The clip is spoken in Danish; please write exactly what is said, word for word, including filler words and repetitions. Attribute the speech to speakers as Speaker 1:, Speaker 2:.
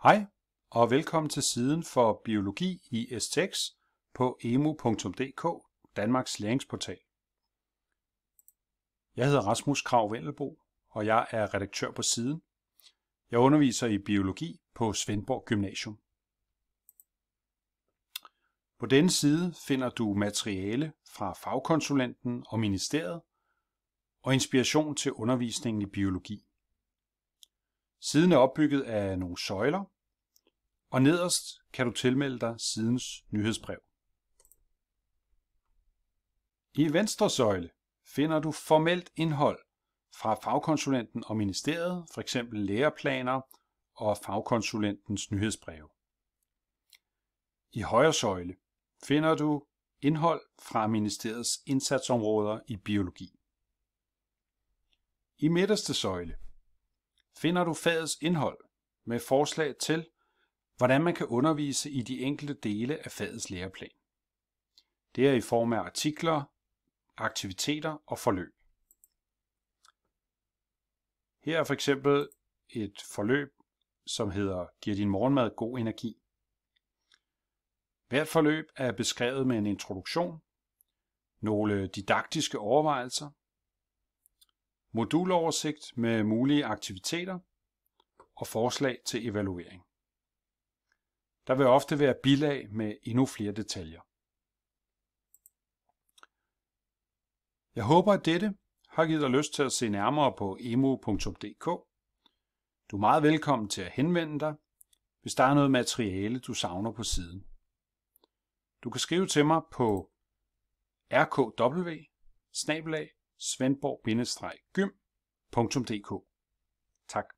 Speaker 1: Hej og velkommen til siden for biologi i S T X på emu punktum d k, Danmarks læringsportal. Jeg hedder Rasmus Krag Vendelbo, og jeg er redaktør på siden. Jeg underviser i biologi på Svendborg Gymnasium. På denne side finder du materiale fra fagkonsulenten og ministeriet og inspiration til undervisningen i biologi. Siden er opbygget af nogle søjler, og nederst kan du tilmelde dig sidens nyhedsbrev. I venstre søjle finder du formelt indhold fra fagkonsulenten og ministeriet, f.eks. læreplaner og fagkonsulentens nyhedsbreve. I højre søjle finder du indhold fra ministeriets indsatsområder i biologi. I midterste søjle finder du fagets indhold med forslag til, hvordan man kan undervise i de enkelte dele af fagets læreplan. Det er i form af artikler, aktiviteter og forløb. Her er for eksempel et forløb, som hedder Giver din morgenmad god energi? Hvert forløb er beskrevet med en introduktion, nogle didaktiske overvejelser, moduloversigt med mulige aktiviteter og forslag til evaluering. Der vil ofte være bilag med endnu flere detaljer. Jeg håber, at dette har givet dig lyst til at se nærmere på emu punktum d k. Du er meget velkommen til at henvende dig, hvis der er noget materiale, du savner på siden. Du kan skrive til mig på r k w bindestreg svendborg bindestreg gym punktum d k. Tak.